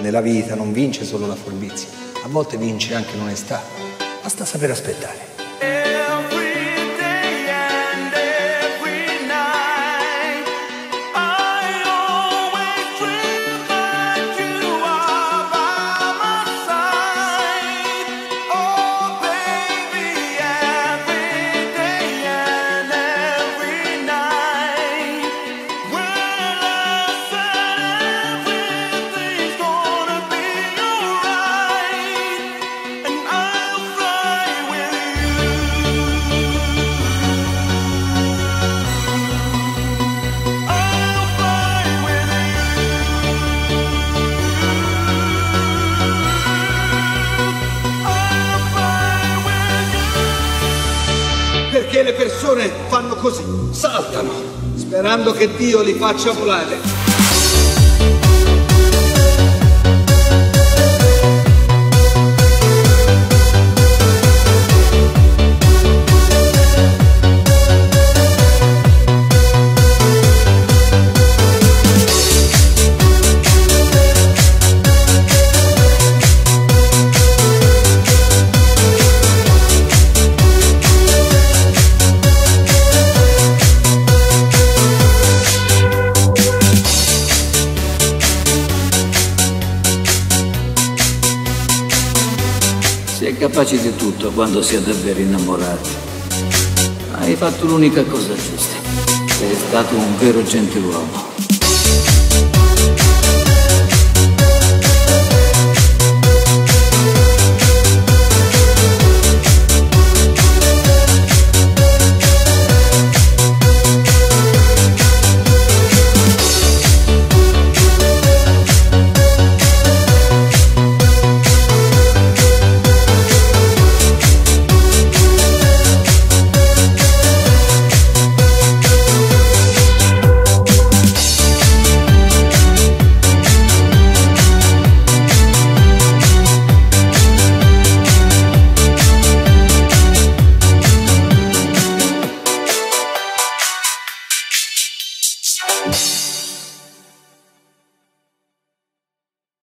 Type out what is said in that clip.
nella vita non vince solo la furbizia, a volte vince anche l'onestà. Basta sapere aspettare. Perché le persone fanno così, saltano, sperando che Dio li faccia volare. Si è capaci di tutto quando si è davvero innamorati. Hai fatto l'unica cosa giusta. Sei stato un vero gentiluomo.